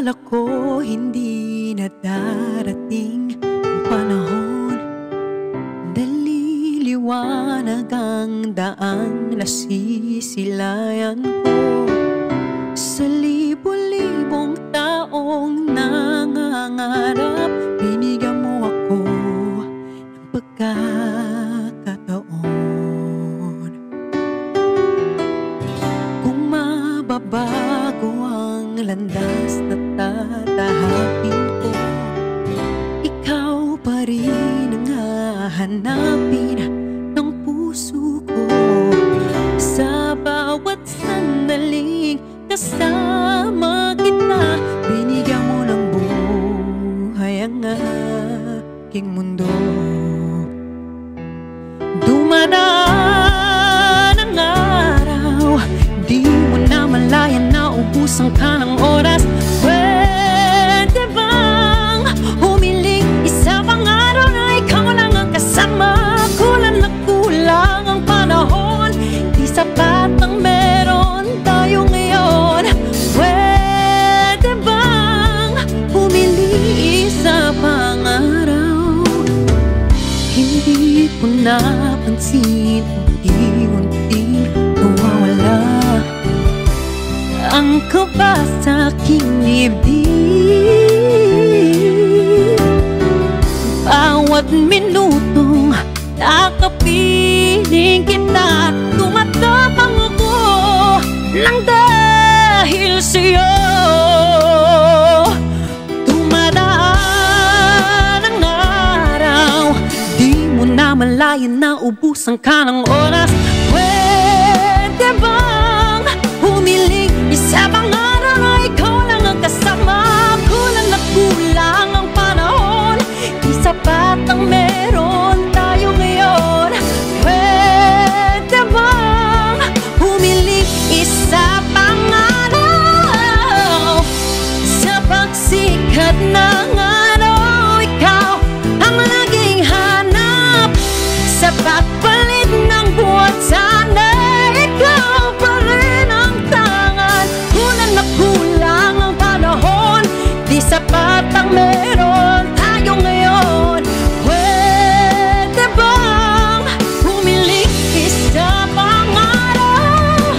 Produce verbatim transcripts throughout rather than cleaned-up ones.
Akala ko hindi na darating ang panahon, daliliwanag ang daan, nasisilayan ko sa libo-libong taong nangangarap. Binigyan mo ako ng pagkakataon. Kung mababago ang landas na tatahakin ko, ikaw pa rin ang hahanapin ng puso ko. Sa bawat sandaling kasama kita, binigyan mo ng buhay ang aking mundo. Dumadaan ang araw, di mo na malayan na ubusan ka ng oras. Pwede bang humiling isa pang araw na ikaw lang ang kasama? Kulang na kulang ang panahon, di sapat ang meron tayo ngayon. Pwede bang humiling isa pang araw? Hindi ko napansin, unti-unting nawawala ang kaba sa aking dibdib. Bawat minutong nakapiling kita, tumatapang ako nang dahil sa'yo. Dumadaan ang araw, di mo na malayan na ubusan ka ng oras. Pwede bang humiling isa pang araw na ikaw lang ang kasama? Kulang na kulang ang panahon, di sapat ang meron tayo ngayon. Pwede bang humiling isa pang araw? Sa pagsikat ng araw, ikaw ang laging hanap. Sa pagpalit ng buwan, sana ikaw pa rin ang tangan. Kulang na kulang ang panahon, di sapat ang meron tayo ngayon. Pwede bang humiling isa pang araw?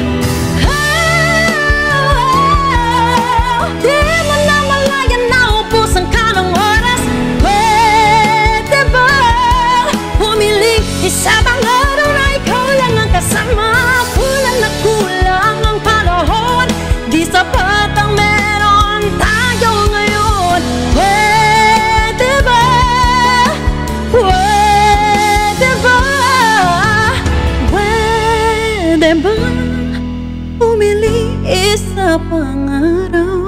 Oh, di mo na malayan na ubusan ka ng oras. Pwede bang humiling isa pang araw na ikaw lang ang kasama? Kulang na kulang ang panahon, di sapat ang meron tayo ngayon. Pwede ba? Pwede ba? Pwede ba humiling isa pang araw?